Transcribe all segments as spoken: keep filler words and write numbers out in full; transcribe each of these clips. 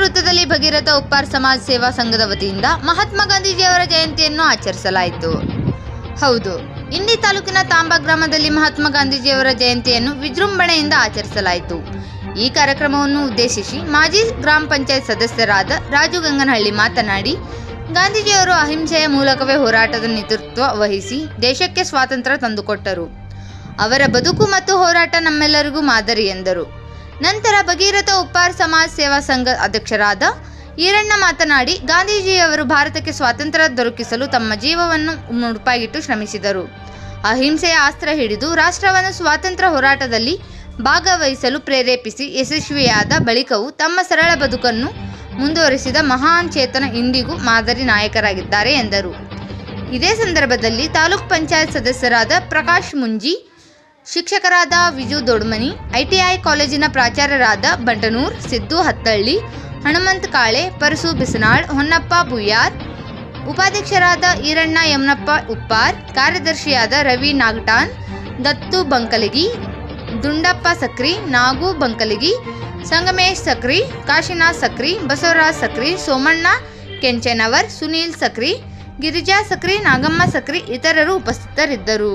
ವೃತ್ತದಲ್ಲಿ ಭಗೀರಥ ಉಪ್ಪಾರ್ ಸಮಾಜ ಸೇವಾ ಸಂಘದ ವತಿಯಿಂದ ಮಹಾತ್ಮ ಗಾಂಧೀಜಿಯವರ ಜಯಂತಿಯನ್ನು ಆಚರಿಸಲಾಯಿತು. ಹೌದು, ಇಂಡಿ ತಾಲೂಕಿನ ತಾಂಬಾ ಗ್ರಾಮದಲ್ಲಿ ಮಹಾತ್ಮ ಗಾಂಧೀಜಿಯವರ ಜಯಂತಿಯನ್ನು ವಿಜೃಂಭಣೆಯಿಂದ ಆಚರಿಸಲಾಯಿತು. ಈ ಕಾರ್ಯಕ್ರಮವನ್ನು ಉದ್ದೇಶಿಸಿ ಮಾಜಿ ಗ್ರಾಮ ಪಂಚಾಯತ್ ಸದಸ್ಯರಾದ ರಾಜು ಗಂಗನಹಳ್ಳಿ ಮಾತನಾಡಿ, ಗಾಂಧೀಜಿಯವರು ಅಹಿಂಸೆಯ ಮೂಲಕವೇ ಹೋರಾಟದ ನೇತೃತ್ವ ವಹಿಸಿ ದೇಶಕ್ಕೆ ಸ್ವಾತಂತ್ರ್ಯ ತಂದುಕೊಟ್ಟರು. ಅವರ ಬದುಕು ಮತ್ತು ಹೋರಾಟ ನಮ್ಮೆಲ್ಲರಿಗೂ ಮಾದರಿ ಎಂದರು. ನಂತರ ಭಗೀರಥ ಉಪ್ಪಾರ್ ಸಮಾಜ ಸೇವಾ ಸಂಘ ಅಧ್ಯಕ್ಷರಾದ ಈರಣ್ಣ ಮಾತನಾಡಿ, ಗಾಂಧೀಜಿಯವರು ಭಾರತಕ್ಕೆ ಸ್ವಾತಂತ್ರ್ಯ ದೊರಕಿಸಲು ತಮ್ಮ ಜೀವವನ್ನು ಮುಡುಪಾಗಿಟ್ಟು ಶ್ರಮಿಸಿದರು. ಅಹಿಂಸೆಯ ಅಸ್ತ್ರ ಹಿಡಿದು ರಾಷ್ಟ್ರವನ್ನು ಸ್ವಾತಂತ್ರ್ಯ ಹೋರಾಟದಲ್ಲಿ ಭಾಗವಹಿಸಲು ಪ್ರೇರೇಪಿಸಿ ಯಶಸ್ವಿಯಾದ ಬಳಿಕವೂ ತಮ್ಮ ಸರಳ ಬದುಕನ್ನು ಮುಂದುವರಿಸಿದ ಮಹಾನ್ ಚೇತನ ಇಂದಿಗೂ ಮಾದರಿ ನಾಯಕರಾಗಿದ್ದಾರೆ ಎಂದರು. ಇದೇ ಸಂದರ್ಭದಲ್ಲಿ ತಾಲೂಕ್ ಪಂಚಾಯತ್ ಸದಸ್ಯರಾದ ಪ್ರಕಾಶ್ ಮುಂಜಿ, ಶಿಕ್ಷಕರಾದ ವಿಜು ದೊಡ್ಮನಿ, ಐಟಿಐ ಕಾಲೇಜಿನ ಪ್ರಾಚಾರ್ಯರಾದ ಬಂಟನೂರ್, ಸಿದ್ದು ಹತ್ತಳ್ಳಿ, ಹನುಮಂತ ಕಾಳೆ, ಪರಸು ಬಿಸನಾಳ್, ಹೊನ್ನಪ್ಪ ಬುಯ್ಯಾರ್, ಉಪಾಧ್ಯಕ್ಷರಾದ ಈರಣ್ಣ ಯಮನಪ್ಪ ಉಪ್ಪಾರ್, ಕಾರ್ಯದರ್ಶಿಯಾದ ರವಿ ನಾಗಟಾನ್, ದತ್ತು ಬಂಕಲಗಿ, ದುಂಡಪ್ಪ ಸಕ್ರಿ, ನಾಗು ಬಂಕಲಗಿ, ಸಂಗಮೇಶ್ ಸಕ್ರಿ, ಕಾಶಿನಾಥ್ ಸಕ್ರಿ, ಬಸವರಾಜ್ ಸಕ್ರಿ, ಸೋಮಣ್ಣ ಕೆಂಚನವರ್, ಸುನೀಲ್ ಸಕ್ರಿ, ಗಿರಿಜಾ ಸಕ್ರಿ, ನಾಗಮ್ಮ ಸಕ್ರಿ ಇತರರು ಉಪಸ್ಥಿತರಿದ್ದರು.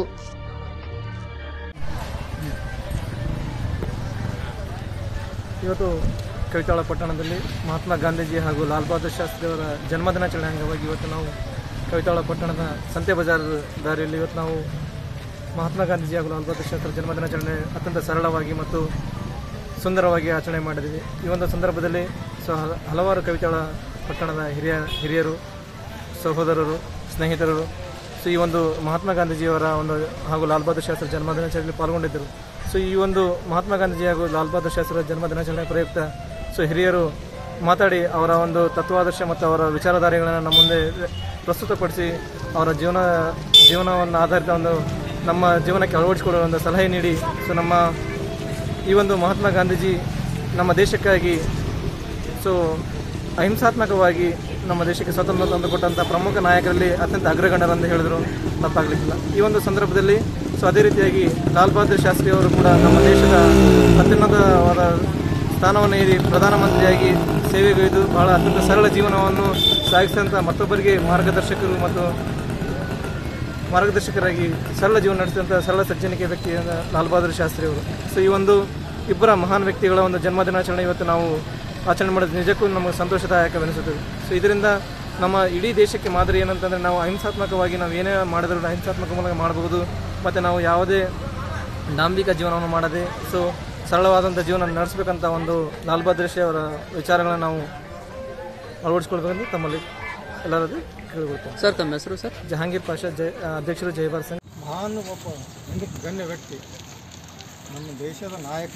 ಇವತ್ತು ಕವಿತಾಳ ಪಟ್ಟಣದಲ್ಲಿ ಮಹಾತ್ಮ ಗಾಂಧೀಜಿ ಹಾಗೂ ಲಾಲ್ ಬಹದ್ದೂರ್ ಶಾಸ್ತ್ರಿಯವರ ಜನ್ಮದಿನಾಚರಣೆ ಅಂಗವಾಗಿ ಇವತ್ತು ನಾವು ಕವಿತಾಳ ಪಟ್ಟಣದ ಸಂತೆ ಬಜಾರ್ ದಾರಿಯಲ್ಲಿ ಇವತ್ತು ನಾವು ಮಹಾತ್ಮ ಗಾಂಧೀಜಿ ಹಾಗೂ ಲಾಲ್ ಬಹದ್ದೂರ್ ಶಾಸ್ತ್ರಿ ಜನ್ಮದಿನಾಚರಣೆ ಅತ್ಯಂತ ಸರಳವಾಗಿ ಮತ್ತು ಸುಂದರವಾಗಿ ಆಚರಣೆ ಮಾಡಿದ್ದೀವಿ. ಈ ಒಂದು ಸಂದರ್ಭದಲ್ಲಿ ಸೊ ಹಲವಾರು ಕವಿತಾಳ ಪಟ್ಟಣದ ಹಿರಿಯ ಹಿರಿಯರು, ಸಹೋದರರು, ಸ್ನೇಹಿತರು ಸೊ ಈ ಒಂದು ಮಹಾತ್ಮ ಗಾಂಧೀಜಿಯವರ ಒಂದು ಹಾಗೂ ಲಾಲ್ ಬಹದ್ದೂರ್ ಶಾಸ್ತ್ರಿ ಜನ್ಮದಿನಾಚರಣೆಯಲ್ಲಿ ಪಾಲ್ಗೊಂಡಿದ್ದರು. ಸೊ ಈ ಒಂದು ಮಹಾತ್ಮ ಗಾಂಧೀಜಿ ಹಾಗೂ ಲಾಲ್ ಬಹದ್ದೂರ್ ಶಾಸ್ತ್ರಿ ಜನ್ಮದಿನಾಚರಣೆ ಪ್ರಯುಕ್ತ ಸೊ ಹಿರಿಯರು ಮಾತಾಡಿ ಅವರ ಒಂದು ತತ್ವಾದರ್ಶ ಮತ್ತು ಅವರ ವಿಚಾರಧಾರೆಗಳನ್ನು ನಮ್ಮ ಮುಂದೆ ಪ್ರಸ್ತುತಪಡಿಸಿ ಅವರ ಜೀವನ ಜೀವನವನ್ನು ಆಧಾರಿತ ಒಂದು ನಮ್ಮ ಜೀವನಕ್ಕೆ ಅಳವಡಿಸಿಕೊಳ್ಳುವ ಒಂದು ಸಲಹೆ ನೀಡಿ ಸೊ ನಮ್ಮ ಈ ಒಂದು ಮಹಾತ್ಮ ಗಾಂಧೀಜಿ ನಮ್ಮ ದೇಶಕ್ಕಾಗಿ ಸೊ ಅಹಿಂಸಾತ್ಮಕವಾಗಿ ನಮ್ಮ ದೇಶಕ್ಕೆ ಸ್ವಾತಂತ್ರ್ಯ ತಂದುಕೊಟ್ಟಂಥ ಪ್ರಮುಖ ನಾಯಕರಲ್ಲಿ ಅತ್ಯಂತ ಅಗ್ರಗಣ್ಯರೆಂದು ಹೇಳಿದ್ರು ತಪ್ಪಾಗಲಿಕ್ಕಿಲ್ಲ. ಈ ಒಂದು ಸಂದರ್ಭದಲ್ಲಿ ಸೊ ಅದೇ ರೀತಿಯಾಗಿ ಲಾಲ್ ಬಹದ್ದೂರ್ ಶಾಸ್ತ್ರಿ ಅವರು ಕೂಡ ನಮ್ಮ ದೇಶದ ಅತ್ಯುನ್ನತವಾದ ಸ್ಥಾನವನ್ನು ಏರಿ ಪ್ರಧಾನಮಂತ್ರಿಯಾಗಿ ಸೇವೆಗೈದು ಬಹಳ ಅತ್ಯಂತ ಸರಳ ಜೀವನವನ್ನು ಸಾಗಿಸಿದಂಥ ಮತ್ತೊಬ್ಬರಿಗೆ ಮಾರ್ಗದರ್ಶಕರು ಮತ್ತು ಮಾರ್ಗದರ್ಶಕರಾಗಿ ಸರಳ ಜೀವನ ನಡೆಸಿದಂಥ ಸರಳ ಸಜ್ಜನಿಕೆ ವ್ಯಕ್ತಿ ಲಾಲ್ ಬಹದ್ದೂರ್ ಶಾಸ್ತ್ರಿ ಅವರು. ಸೊ ಈ ಒಂದು ಇಬ್ಬರ ಮಹಾನ್ ವ್ಯಕ್ತಿಗಳ ಒಂದು ಜನ್ಮದಿನಾಚರಣೆ ಇವತ್ತು ನಾವು ಆಚರಣೆ ಮಾಡೋದು ನಿಜಕ್ಕೂ ನಮಗೆ ಸಂತೋಷದಾಯಕವೆನಿಸುತ್ತದೆ. ಸೊ ಇದರಿಂದ ನಮ್ಮ ಇಡೀ ದೇಶಕ್ಕೆ ಮಾದರಿ ಏನಂತಂದರೆ ನಾವು ಅಹಿಂಸಾತ್ಮಕವಾಗಿ ನಾವು ಏನೇ ಮಾಡಿದರೂ ಅಹಿಂಸಾತ್ಮಕ ಮೂಲಕ ಮಾಡಬಹುದು ಮತ್ತು ನಾವು ಯಾವುದೇ ಡಾಂಬಿಕ ಜೀವನವನ್ನು ಮಾಡದೆ ಸೊ ಸರಳವಾದಂಥ ಜೀವನ ನಡೆಸಬೇಕಂತ ಒಂದು ಲಾಲ್ ಬಹದ್ದೂರ್ ಅವರ ವಿಚಾರಗಳನ್ನು ನಾವು ಅಳವಡಿಸ್ಕೊಳ್ಬೇಕಂತ ತಮ್ಮಲ್ಲಿ ಎಲ್ಲರದ್ದು ಕೇಳಿಕೊಳ್ತೇವೆ. ಸರ್ ತಮ್ಮ ಹೆಸರು ಸರ್? ಜಹಾಂಗೀರ್ ಪಾಷಾ, ಜೈ ಅಧ್ಯಕ್ಷರು ಜೈಬಾರ್ ಸಂಘ. ಮಹಾನ್ ಒಬ್ಬ ಒಂದು ಗಣ್ಯ ವ್ಯಕ್ತಿ, ನಮ್ಮ ದೇಶದ ನಾಯಕ.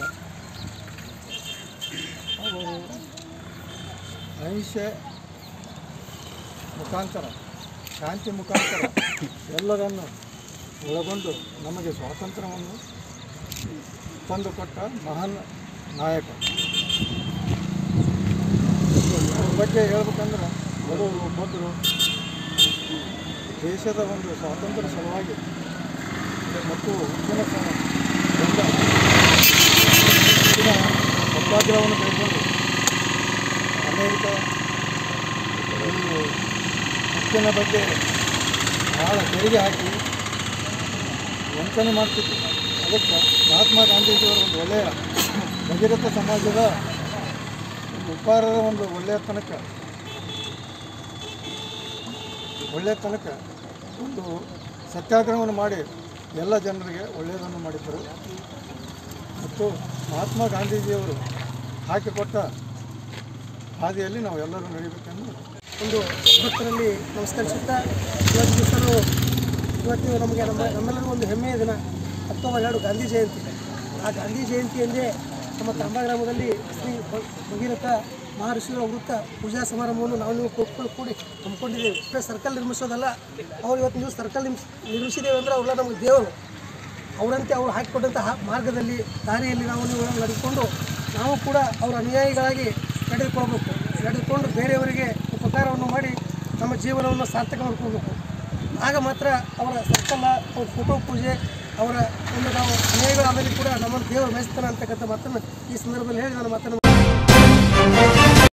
ಅವರು ಅಹಿಂಸೆ ಮುಖಾಂತರ, ಶಾಂತಿ ಮುಖಾಂತರ ಎಲ್ಲರನ್ನು ಒಳಗೊಂಡು ನಮಗೆ ಸ್ವಾತಂತ್ರ್ಯವನ್ನು ತಂದುಕೊಟ್ಟ ಮಹಾನ್ ನಾಯಕ. ಅವ್ರ ಬಗ್ಗೆ ಹೇಳ್ಬೇಕಂದ್ರೆ ಅವರು ಮೊದಲು ದೇಶದ ಒಂದು ಸ್ವಾತಂತ್ರ್ಯ ಸಲುವಾಗಿ ಮತ್ತು ಉದ್ದಿನ ಸತ್ಯಾಗ್ರಹವನ್ನು ಕೈಗೊಂಡು ಅಮೇರಿಕ ಒಂದು ಉದ್ದಿನ ಬಗ್ಗೆ ಭಾಳ ತೆರಿಗೆ ಹಾಕಿ ವಂಚನೆ ಮಾಡ್ತಿತ್ತು. ಅದಕ್ಕೆ ಮಹಾತ್ಮ ಗಾಂಧೀಜಿಯವರ ಒಂದು ಒಳ್ಳೆಯ ಭಗೀರಥ ಸಮಾಜದ ಉಪ್ಪಾರರ ಒಂದು ಒಳ್ಳೆಯ ತನಕ ಒಳ್ಳೆಯ ತನಕ ಒಂದು ಸತ್ಯಾಗ್ರಹವನ್ನು ಮಾಡಿ ಎಲ್ಲ ಜನರಿಗೆ ಒಳ್ಳೆಯದನ್ನು ಮಾಡಿದ್ದರು. ಮತ್ತು ಮಹಾತ್ಮ ಗಾಂಧೀಜಿಯವರು ಹಾಕಿಕೊಟ್ಟ ಹಾದಿಯಲ್ಲಿ ನಾವು ಎಲ್ಲರೂ ನಡೀಬೇಕೆಂದು ಒಂದು ಭಕ್ತರಲ್ಲಿ ನಮಸ್ಕರಿಸುತ್ತಾ ಇವತ್ತು ದಿವಸನೂ ಇವತ್ತು ನಮಗೆ ನಮ್ಮ ನಮ್ಮೆಲ್ಲರಿಗೂ ಒಂದು ಹೆಮ್ಮೆಯ ದಿನ ಅಕ್ಟೋಬರ್ ಎರಡು ಗಾಂಧಿ ಜಯಂತಿ. ಆ ಗಾಂಧಿ ಜಯಂತಿಯಂದೇ ನಮ್ಮ ತಾಂಬಾ ಗ್ರಾಮದಲ್ಲಿ ಶ್ರೀ ಭಗೀರಥ ಮಹರ್ಷಿಗಳ ವೃತ್ತ ಪೂಜಾ ಸಮಾರಂಭವನ್ನು ನಾವು ನೀವು ಕೂತ್ಕೊಂಡು ಕೂಡಿ ಹಮ್ಮಿಕೊಂಡಿದ್ದೇವೆ. ಸರ್ಕಲ್ ನಿರ್ಮಿಸೋದಲ್ಲ, ಅವ್ರು ಇವತ್ತು ನೀವು ಸರ್ಕಲ್ ನಿರ್ಮಿಸ್ ನಿರ್ಮಿಸಿದ್ದೇವೆ ಅಂದರೆ ಅವರೆಲ್ಲ ನಮಗೆ ದೇವರು. ಅವರಂತೆ ಅವ್ರು ಹಾಕಿಕೊಟ್ಟಂತಹ ಮಾರ್ಗದಲ್ಲಿ ದಾರಿಯಲ್ಲಿ ನಾವು ನೀವು ನಡೆದುಕೊಂಡು ನಾವು ಕೂಡ ಅವರ ಅನುಯಾಯಿಗಳಾಗಿ ನಡೆದುಕೊಳ್ಬೇಕು. ನಡೆದುಕೊಂಡು ಬೇರೆಯವರಿಗೆ ಉಪಕಾರವನ್ನು ಮಾಡಿ ನಮ್ಮ ಜೀವನವನ್ನು ಸಾರ್ಥಕ ಮಾಡ್ಕೊಳ್ಬೇಕು. ಆಗ ಮಾತ್ರ ಅವರ ಸರ್ಕಲ್, ಅವ್ರ ಫೋಟೋ ಪೂಜೆ, ಅವರ ಒಂದು ನಾವು ಅನುಯಾಯಿಗಳ ಆಮೇಲೆ ಕೂಡ ನಮ್ಮನ್ನು ದೇವರು ಮೆಚ್ತಾನೆ ಅಂತಕ್ಕಂಥ ಮಾತನ್ನು ಈ ಸಂದರ್ಭದಲ್ಲಿ ಹೇಳಿ ನಾನು ಮಾತನ್ನು